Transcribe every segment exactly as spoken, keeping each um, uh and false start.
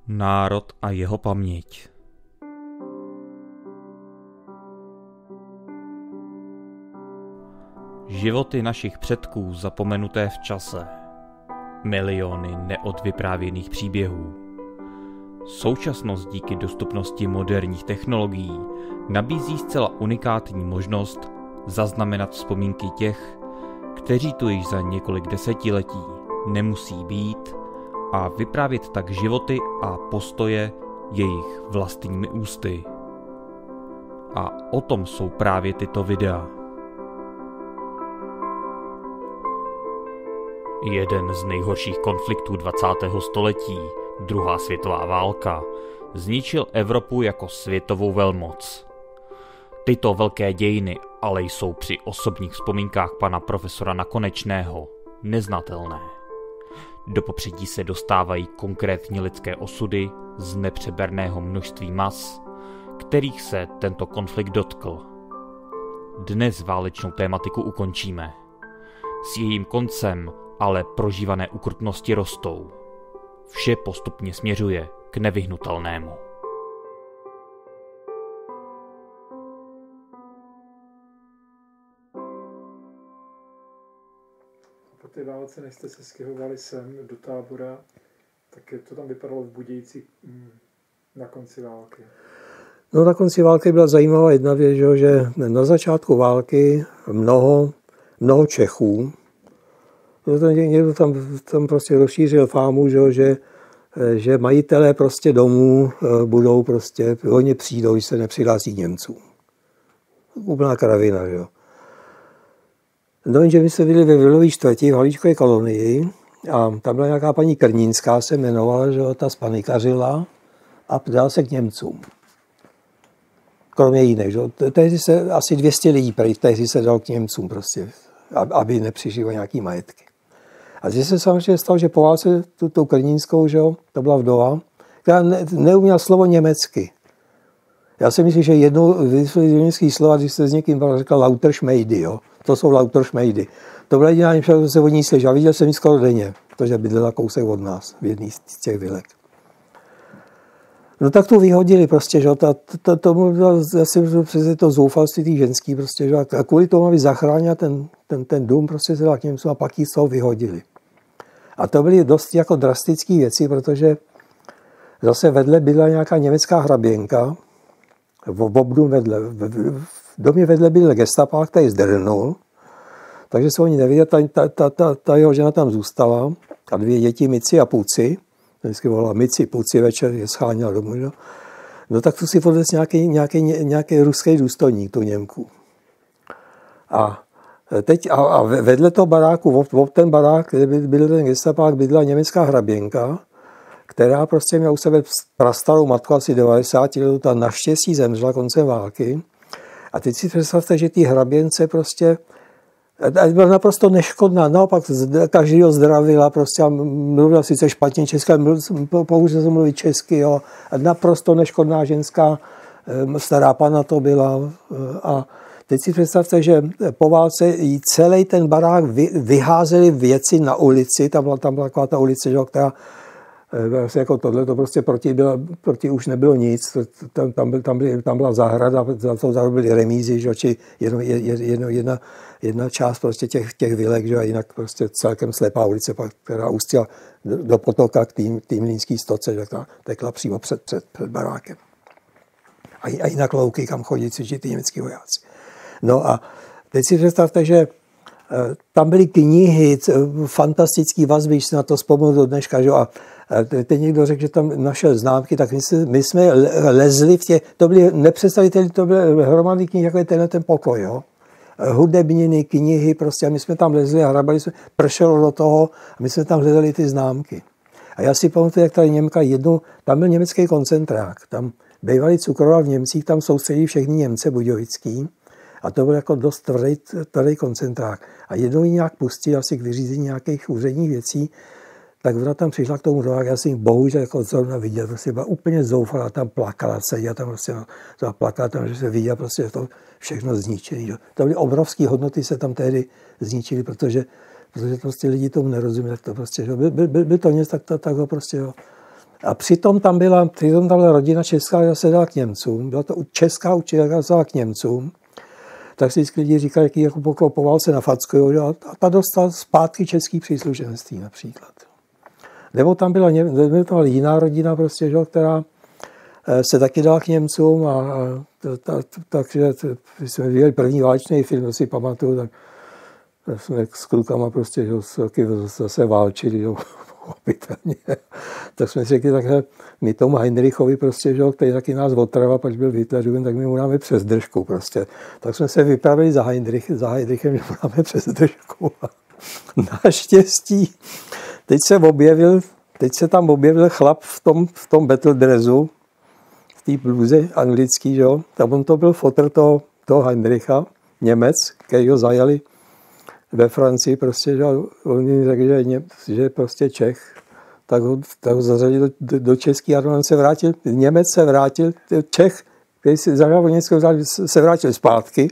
Národ a jeho paměť. Životy našich předků zapomenuté v čase. Miliony neodvyprávěných příběhů. Současnost díky dostupnosti moderních technologií nabízí zcela unikátní možnost zaznamenat vzpomínky těch, kteří tu již za několik desetiletí nemusí být, a vyprávět tak životy a postoje jejich vlastními ústy. A o tom jsou právě tyto videa. Jeden z nejhorších konfliktů dvacátého století, druhá světová válka, zničil Evropu jako světovou velmoc. Tyto velké dějiny ale jsou při osobních vzpomínkách pana profesora Nakonečného neznatelné. Do popředí se dostávají konkrétní lidské osudy z nepřeberného množství mas, kterých se tento konflikt dotkl. Dnes válečnou tématiku ukončíme. S jejím koncem ale prožívané ukrutnosti rostou. Vše postupně směřuje k nevyhnutelnému. Po té válce, než jste se stěhovali sem do Tábora, tak jak to tam vypadalo v Budějci na konci války? No, na konci války byla zajímavá jedna věc, že na začátku války mnoho, mnoho Čechů, někdo tam, tam prostě rozšířil fámu, že, že majitelé prostě domů budou prostě, oni přijdou, když se nepřihlásí Němcům. Úplná kravina, že jo. No, jenže my jsme byli ve Vilový čtvrti v Halíčkové kolonii a tam byla nějaká paní Krnínská, se jmenovala, že jo, ta spanikařila a dala se k Němcům. Kromě jiných, že jo. Tehdy se asi dvě stě lidí, tehdy se dal k Němcům prostě, aby nepřišli o nějaký majetky. A zde se samozřejmě stalo, že po válce tu, tu Krnínskou, že jo, to byla vdova, která ne, neuměla slovo německy. Já si myslím, že jednou vysvětlili německý slova, když se s někým řekla Lauterschmeidy, jo. To jsou Lauterschmeidy. To byla jediná němčina, co se od ní slyšela. Viděl jsem ji skoro denně, protože bydlela kousek od nás v jedný z těch vilek. No tak to vyhodili prostě, že to, to, to bylo asi přes to zoufalství tý ženský prostě, že a kvůli tomu, aby zachránila ten, ten, ten dům, prostě se dala k Němcům a pak ji z toho vyhodili. A to byly dost jako drastické věci, protože zase vedle byla nějaká německá hraběnka, v obdům vedle, v domě vedle byl gestapák, který zdrhnul, takže se oni neviděli, ta, ta, ta, ta, ta jeho žena tam zůstala a dvě děti, Mici a Puci, vždycky volala Mici, Puci, večer je scháněla domů, no, no tak to si podles nějaký, nějaký, nějaký ruský důstojník, tu Němku. A teď a, a vedle toho baráku, ob, ob ten barák, kde byl ten gestapák, bydla německá hraběnka, která prostě měla u sebe prastarou matku asi devadesát let, ta naštěstí zemřela koncem války. A teď si představte, že ty hraběnce prostě byla naprosto neškodná, naopak každýho zdravila, prostě a mluvila sice špatně česky, pouze se mluvit česky, jo, a naprosto neškodná ženská, stará pana to byla. A teď si představte, že po válce jí celý ten barák vyházeli věci na ulici, tam byla, tam byla taková ta ulice, že, která jako tohle, to prostě proti, byla, proti už nebylo nic, tam, tam, byl, tam, byl, tam byla zahrada, za to zarobili remízy, že, či jedno, jedno, jedna, jedna část prostě těch, těch vilek, že, a jinak prostě celkem slepá ulice, která ústila do, do potoka k tým, tým Línský stoce, že ta tekla přímo před, před, před barákem. A, a jinak louky, kam chodí cvičit ty německý vojáci. No a teď si představte, že tam byly knihy, fantastický vazby, když si na to vzpomenu do dneška, že? A teď někdo řekl, že tam našel známky, tak my jsme, my jsme lezli v těch, to byly nepředstavitelné, to byly hromadné knihy, jako je tenhle ten pokoj, jo? Hudebniny, knihy, prostě a my jsme tam lezli a hrabali jsme, pršelo do toho a my jsme tam hledali ty známky. A já si pamatuju, jak tady Němka jednou, tam byl německý koncentrák, tam bývalý cukrovar v Němcích, tam soustředí všechny Němce budějovický. A to byl jako dost tvrdý, tvrdý koncentrák. A jednou ji nějak pustil asi k vyřízení nějakých úředních věcí, tak ona tam přišla k tomu doháku, já jsem ji bohužel jako zrovna viděl, prostě byla úplně zoufalá, tam plakala, seděla tam prostě, no, plakala tam, že se viděla prostě to všechno zničený. Jo. To byly obrovské hodnoty, se tam tehdy zničily, protože, protože prostě lidi tomu nerozuměli, tak to prostě, byl, byl, byl to něco, tak to, tak ho prostě, jo. A přitom tam byla, přitom tam byla rodina česká, která se dala k Němcům. Byla to česká učitelka, která se dala k Němcům. Tak si vždycky lidi říkali, jaký jako po válce na facku, a ta dostala zpátky český příslušenství například. Nebo tam byla, nebo tam byla jiná rodina, prostě, že, která se taky dala k Němcům. A, a takže když jsme viděli první válečný film, to si pamatuju, tak jsme s klukama prostě, že, zase válčili, že, tak jsme si řekli takhle, my tomu Heinrichovi prostě, že, který taky nás otrval, pač byl Hitlerům, tak my mu dáme přes držku prostě. Tak jsme se vypravili za, Heinrich, za Heinrichem, že mu dáme přes držku. Naštěstí, teď se objevil, teď se tam objevil chlap v tom, v tom battle dressu, v té bluze anglický, že, tam on to byl fotr toho, toho Heinricha, Němec, který ho zajali ve Francii, prostě, že on jim řekl, že, Ně, že je prostě Čech, tak ho, tak ho zařadil do, do, do český armády, on se vrátil, Němec se vrátil, Čech, který si zažal vojenského záleží, se vrátil zpátky.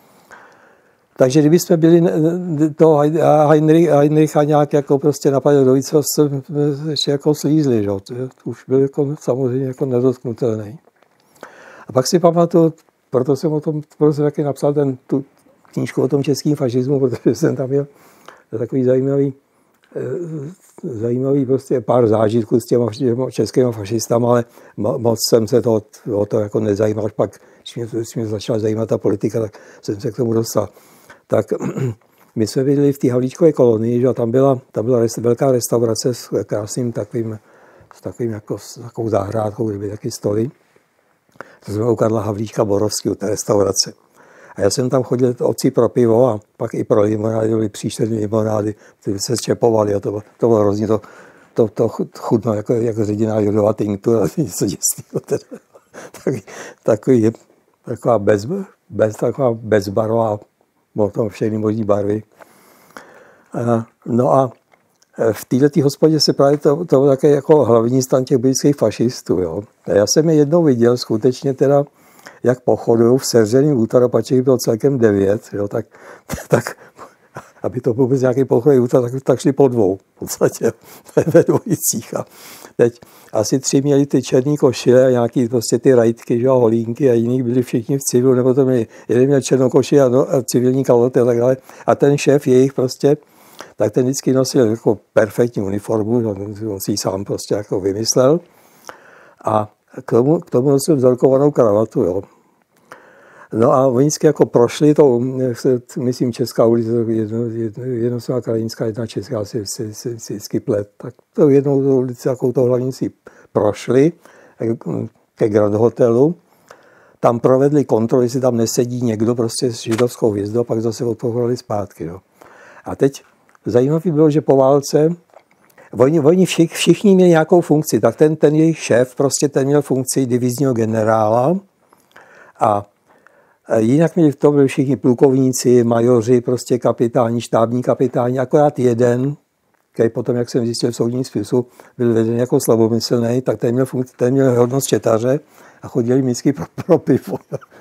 Takže kdyby jsme byli toho Heinrich, Heinricha nějak jako prostě napadli do více, jsme ještě jako slízli, že? To už byl jako, samozřejmě jako nedotknutelný. A pak si pamatuju, proto jsem o tom, proto jsem taky napsal ten, tu knížku o tom českém fašismu, protože jsem tam měl takový zajímavý, zajímavý prostě pár zážitků s těma českými fašistama, ale moc jsem se to, o to jako nezajímal. Pak, když mě, když mě začala zajímat ta politika, tak jsem se k tomu dostal. Tak my jsme bydleli v té Havlíčkové kolonii, že tam byla, tam byla rest, velká restaurace s krásným takovým, s takovým jako, s takovou zahrádkou, kde byly taky stoly. To jsme u Karla Havlíčka Borovského, té restaurace. A já jsem tam chodil otci pro pivo a pak i pro limonády, byly příšerné limonády, které se zčepovaly a to, to bylo hrozně to, to, to chutno, jako, jako ředěná jodová tinktura, něco děsného. Takový, takový, taková, bez, bez, taková bezbarvá, potom všechny možný barvy. A, no a v této hospodě se právě to, to byl také jako hlavní stan těch britských fašistů. Jo. A já jsem je jednou viděl skutečně teda, jak pochodují v sevřeným útoropačích, bylo celkem devět, jo, tak, tak aby to vůbec nějaký pochodový útor, tak, tak šli po dvou, v podstatě ve dvojicích. A teď asi tři měli ty černý košile a nějaký prostě ty rajtky, že, a holínky a jiní byli všichni v civilu, nebo to měli, jeden měl černou košili a, no, a civilní kaloty a tak dále. A ten šéf jejich prostě, tak ten vždycky nosil jako perfektní uniformu, on si ji sám prostě jako vymyslel. A k tomu, k tomu nosil vzorkovanou kravatu, jo. No a oni jako prošli to, myslím, Česká ulice, jedno, jedno, jedno jsou krajinská, jedna česká, si, si, si, si vždycky plet. Tak to jednou to ulici, jakou to hlavní si prošli ke Grand Hotelu. Tam provedli kontrolu, jestli tam nesedí někdo prostě s židovskou hvězdou, a pak zase odpověděli zpátky, jo. A teď zajímavé bylo, že po válce Oni, oni všich, všichni měli nějakou funkci, tak ten, ten jejich šéf, prostě ten měl funkci divizního generála a jinak měli v tom byli všichni plukovníci, majoři, prostě kapitáni, štábní kapitáni, akorát jeden, který potom, jak jsem zjistil v soudním spisu, byl veden jako slabomyslný, tak ten měl, funkci, ten měl hodnost četaře a chodili vždycky pro, pro pivo.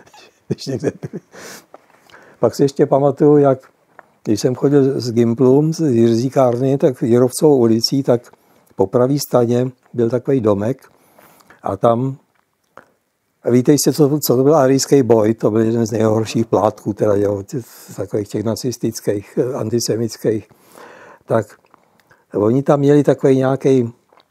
Pak si ještě pamatuju, jak když jsem chodil z Gimplu, z Jirzíkárny, tak v Jirovcovou ulicí, tak po pravý straně byl takový domek a tam, víte jistě, co, co to byl arijský boj, to byl jeden z nejhorších plátků, teda jo, takových těch nacistických, antisemických. Tak oni tam měli takový nějaký,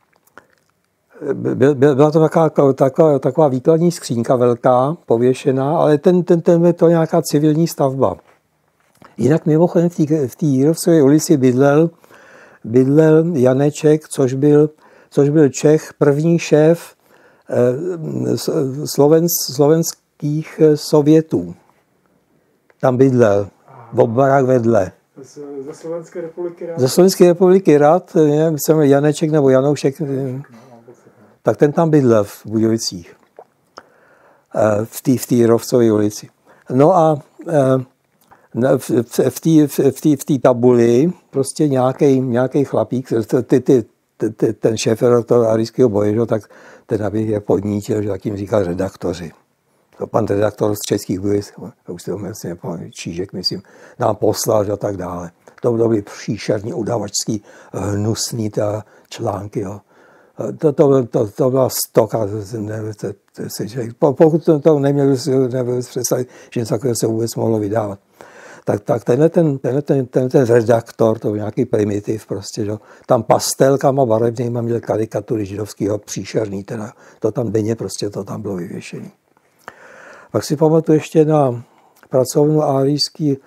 byl, byla to taková, taková, taková výkladní skřínka velká, pověšená, ale ten, ten, ten je to nějaká civilní stavba. Jinak mimochodem v té Jirovcové ulici bydlel, bydlel Janeček, což byl, což byl Čech, první šéf eh, sloven, slovenských sovětů. Tam bydlel, v barák vedle. Ze Slovenské republiky rád? Ze Slovenské republiky rád, nevím, jsem Janeček nebo Janoušek, no, tak ten tam bydlel v Budějovicích, eh, v té v té Jirovcové ulici. No a eh, v té tabuli prostě nějaký, nějaký chlapík, ty, ty, ty, ten šéfer toho arijského boje, že, tak ten aby je podnítil, že tak jim říkal redaktoři. To pan redaktor z Českých Budějovic, už si to myslím, nepamatuji, Čížek, myslím, nám poslal a tak dále. To byly příšerní udavačský hnusný ta články. Jo. To, to, to, to byla stoka. Pokud to, to neměl nebyl představit, že něco takového se vůbec mohlo vydávat. Tak, tak tenhle, ten, tenhle ten, ten, ten redaktor, to byl nějaký primitiv, prostě, že? Tam pastelkama barevnýma měl karikatury židovského příšerný, teda to tam denně prostě to tam bylo vyvěšený. Pak si pamatuju ještě na pracovnu árijský,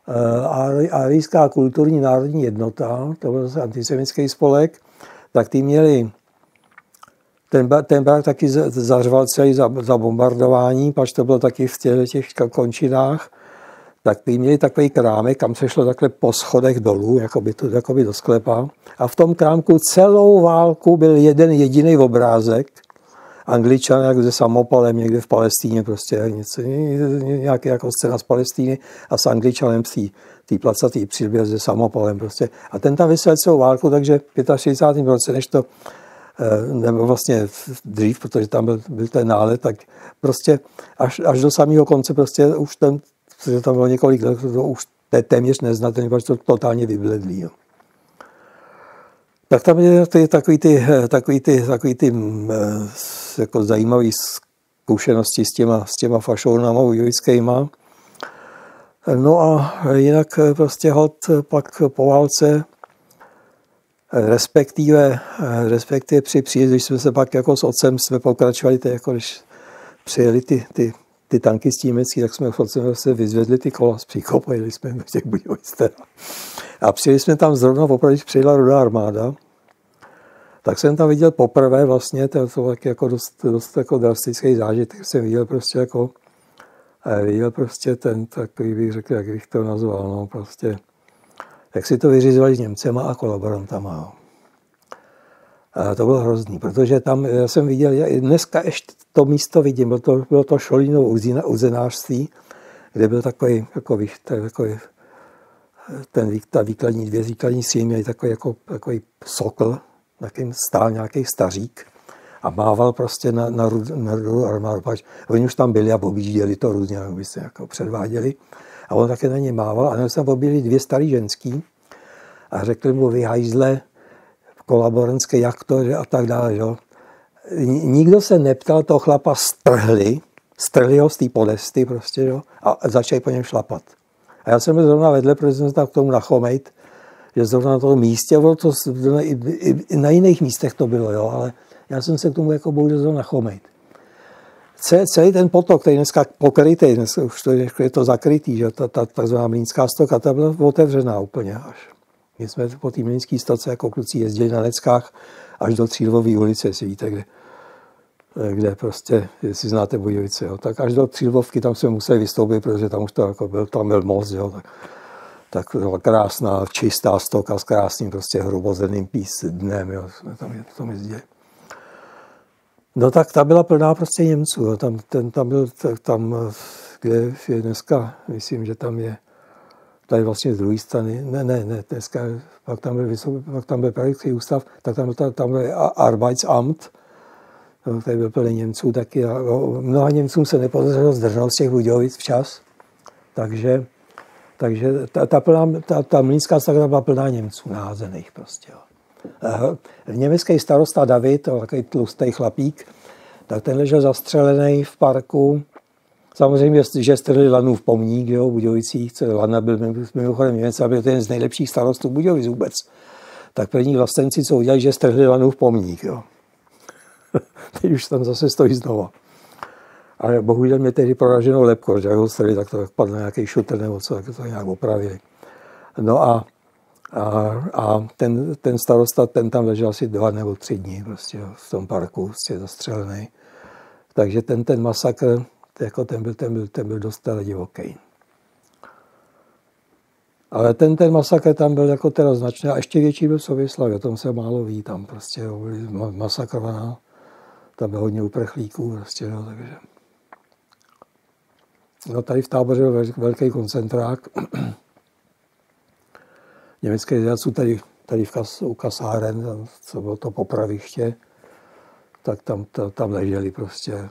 árijská kulturní národní jednota, to byl zase antisemitský spolek, tak ty měli, ten, ten barák taky zařval celý za, za bombardování, pač to bylo taky v těch, těch končinách, tak ty měli takový krámek, kam se šlo takhle po schodech dolů, jakoby, to, jakoby do sklepa. A v tom krámku celou válku byl jeden jediný obrázek, Angličan jak se samopalem někde v Palestíně, prostě něco, nějaký jako scéna z Palestíny a s Angličanem v té placatý přilbě se samopalem prostě. A ten tam vysel celou válku, takže v šedesátém pátém roce, než to, nebo vlastně dřív, protože tam byl, byl ten nálet, tak prostě až, až do samého konce prostě už ten, protože tam bylo několik let, to už téměř neznatelný, protože to totálně vybledlý. Jo. Tak tam je takový ty, takový ty, takový ty jako zajímavé zkušenosti s těma, s těma fašounama ujovickýma. No a jinak prostě hod pak po válce, respektive, respektive při příjezdu, když jsme se pak jako s otcem jsme pokračovali, to jako když přijeli ty, ty, ty tanky německý, tak jsme s otcem se vyzvedli ty kola z příkopu, jeli jsme do těch Budějovic. A přijeli jsme tam zrovna opravdu, když přijela Rudá armáda, tak jsem tam viděl poprvé vlastně, to byl jako dost, dost jako drastický zážitek, jsem viděl prostě jako, viděl prostě ten, takový bych řekl, jak bych to nazval, no prostě, jak si to vyřizovali s Němcema a kolaborantama. No. A to bylo hrozný, protože tam, já jsem viděl, já dneska ještě to místo vidím, bylo to, bylo to Šolínovo uzenářství, kde byl takový, jako, takový ten, ta výkladní, dvě výkladní síly měli takový, jako, takový sokl, na kterým stál nějaký stařík a mával prostě na, na, na rudu armádu. Oni už tam byli a objížděli to různě, aby se jako předváděli. A on také na ně mával. A tam objeli dvě starý ženský a řekli mu, vy hajzle, kolaborantské, jak to, že a tak dále. Že? Nikdo se neptal, toho chlapa strhli, strhli ho z té podesty prostě, že? A začali po něm šlapat. A já jsem byl zrovna vedle, protože jsem se tam k tomu nachomejt, že zrovna na tom místě, to, i, i, i na jiných místech to bylo, jo, ale já jsem se k tomu jako bohužel zrovna nachomejt. Celý ten potok, který dneska pokrytý, dneska už to, je to zakrytý, že ta, ta takzvaná Mlýnská stoka, ta byla otevřená úplně až. My jsme po té Mlýnské stoce jako kluci jezdili na leckách až do Cílvové ulice, jestli víte, kde, kde prostě, jestli znáte Budějovice, jo, tak až do Cílvovky tam jsme museli vystoupit, protože tam už to jako byl, tam byl most, jo, tak, tak byla krásná, čistá stoka s krásným prostě hrubozerným pís dnem, jo, jsme tam, tam jezdili. No tak ta byla plná prostě Němců, jo, tam, ten, tam byl, tam, kde je dneska, myslím, že tam je, tady vlastně z druhé strany, ne, ne, ne, dneska, pak tam byl, pak tam byl Pedagogický ústav, tak tam, tam, tam byl Arbeitsamt, tady byl plný Němců taky a mnoha Němcům se nepodařilo zdrhnout z těch Budějovic včas, takže, takže ta, ta, plná, ta, ta Mlýnská stoka byla plná Němců naházených prostě. Jo. Německý starosta David, takový tlustý chlapík, tak ten ležel zastřelený v parku. Samozřejmě, že strhli Lanův pomník, jo, v Budějovicích. Lana byl mimochodem Němec a byl jeden z nejlepších starostů Budějovic vůbec. Tak první vlastenci, co udělali, že strhli Lanův pomník. Jo. Teď už tam zase stojí znova. Ale bohužel mě tehdy proraženo lepko, že jak ho strhli, tak to padl nějaký šutr nebo co, tak to nějak opravili. No a A, a ten, ten starosta, ten tam ležel asi dva nebo tři dny prostě v tom parku, prostě zastřelený. Takže ten, ten masakr, jako ten byl, ten byl, ten byl dost divoký. Ale ten, ten masakr tam byl jako teda značný a ještě větší byl v Soběslavi, o tom se málo ví, tam prostě byli masakrovaná, tam bylo hodně uprchlíků prostě, no, takže. No tady v Táboře byl velký koncentrák. Německé zemědělců tady, tady v kas, u kasáren, tam, co bylo to popraviště, tak tam, ta, tam leželi prostě.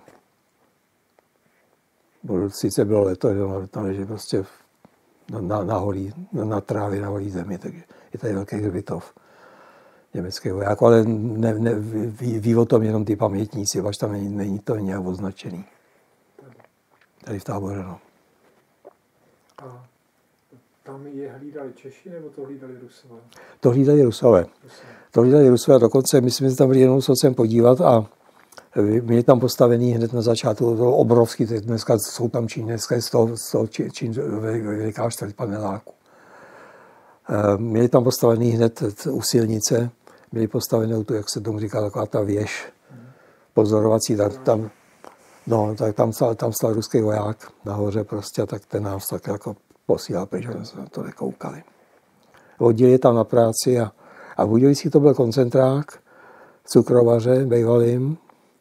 Sice bylo leto, že tam leželi prostě na, na, na, holí, na, na trávě, na holí zemi, takže je tady velký hřbitov. německých vojáků, ale ne, ne, ví, ví o tom jenom ty pamětníci, až tam není, není to nějak označený. Tady v Táboře, no. A tam je hlídali Češi, nebo to hlídali Rusové? To hlídali Rusové. Rusové. To hlídali Rusové, dokonce my jsme se tam byli jenom se podívat a měli tam postavený hned na začátku, to obrovský, dneska jsou tam číňské, z toho, z toho čín, veliká čtvrť paneláku. Měli tam postavený hned u silnice, měli postavenou tu, jak se tomu říká, taková ta věž pozorovací, tak tam, no, tak tam stál, tam stál ruský voják nahoře prostě, tak ten nás tak jako posílal, protože jsme na to nekoukali. Vodili tam na práci a, a v Budějovicích to byl koncentrák, cukrovaře bývalým.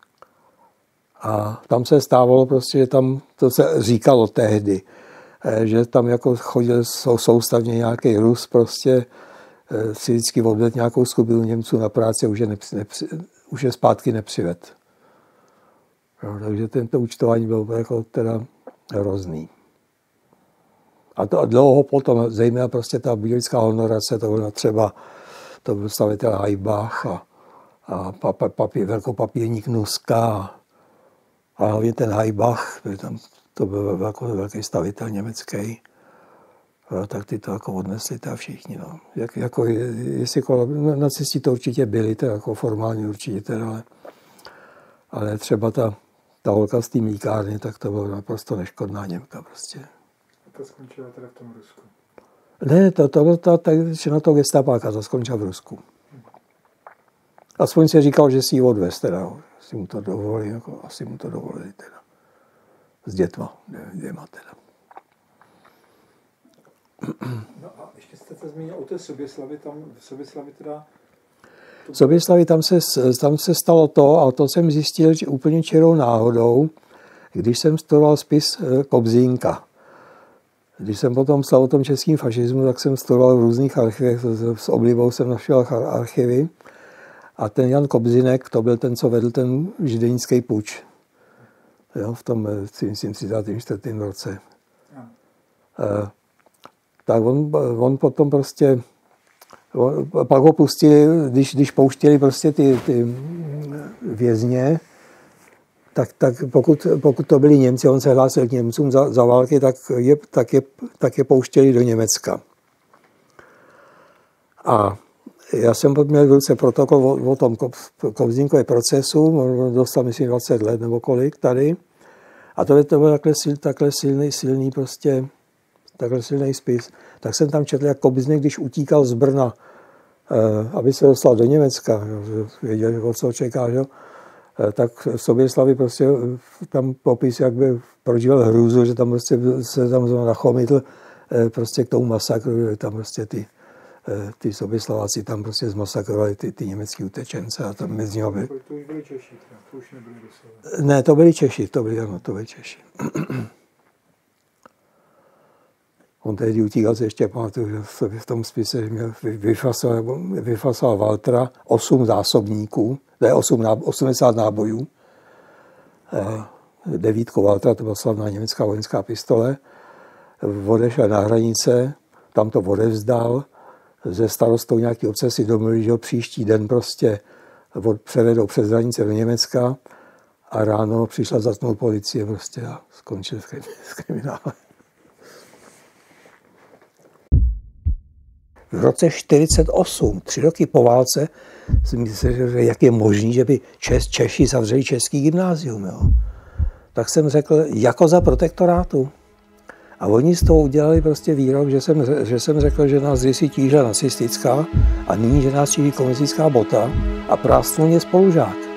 A tam se stávalo prostě, že tam, to se říkalo tehdy, že tam jako chodil soustavně nějaký Rus, prostě si vždycky odvedl nějakou skupinu Němců na práci a už je, nepři, nepři, už je zpátky nepřived. No, takže tento účtování bylo jako teda hrozný. A to a dlouho potom, zejména prostě ta budějovická honorace, to bylo třeba, to byl stavitel Hajbach a, a papí, papí, velkopapírník Nuska. A hlavně ten Hajbach, tam to byl jako velký stavitel německý, tak ty to jako odnesli ta všichni. No. Jak, jako, jestli kolo, no, nacisti to určitě byli, to jako formálně určitě, teda, ale, ale třeba ta, ta holka z té mlíkárny, tak to bylo naprosto neškodná Němka prostě. A to skončila teda v tom Rusku? Ne, to, to, to, to, na to gestapáka, to skončila v Rusku. Aspoň si říkal, že si ji odvez, teda. Asi mu to dovolili, jako, asi mu to dovolili teda. S dětma, dvěma teda. No a ještě jste se zmínil o té Soběslavi, tam v Soběslavi teda... V Soběslavi tam se, tam se stalo to, a to jsem zjistil že úplně čirou náhodou, když jsem studoval spis Kobzínka. Když jsem potom psal o tom českým fašismu, tak jsem studoval v různých archivech, s oblibou jsem našel archivy. A ten Jan Kobzinek, to byl ten, co vedl ten židenický puč. Jo, v tom, myslím, třicátém čtvrtém roce. E, tak on, on potom prostě, on, pak ho pustili, když, když pouštěli prostě ty, ty vězně, tak, tak pokud, pokud to byli Němci, on se hlásil k Němcům za, za války, tak je, tak, je, tak je pouštěli do Německa. A já jsem měl v ruce protokol o, o tom Kobzínkově procesu, on dostal, myslím, dvacet let nebo kolik tady. A to, to byl takhle, sil, takhle silný, silný prostě, takhle silný spis. Tak jsem tam četl, jak Kobzínek, když utíkal z Brna, eh, aby se dostal do Německa, věděl, o co čeká, že? Eh, tak v Soběslavi prostě tam popis, jak by prožíval hrůzu, že tam prostě se tam nachomítl eh, prostě k tomu masakru, tam prostě ty ty Soběslaváci tam prostě zmasakrovali ty, ty německý utečence a tam mezi nimi byli... To už byli Češi, to už nebyli Rusové. Ne, to byli Češi, to byli, ano, to byli Češi. On tehdy utíkal, se ještě pamatuju, že v tom spise že měl vyfasoval, vyfasoval Waltera osm zásobníků, to je osmdesát nábojů. Devítko Waltera, to byla slavná německá vojenská pistole. Odešel na hranice, tam to odevzdal. Ze starostou nějaký obce si domluvili, že ho příští den prostě převedou přes hranice do Německa a ráno přišla zatnout policie prostě a skončil v kriminálem. V roce čtyřicet osm, tři roky po válce, jsem myslel, že jak je možný, že by Čes, Češi zavřeli český gymnázium. Jo? Tak jsem řekl, jako za protektorátu. A oni z toho udělali prostě výrok, že jsem, že jsem řekl, že nás kdysi tížila nacistická a nyní, že nás tíží komunistická bota a prásknul mě spolužák.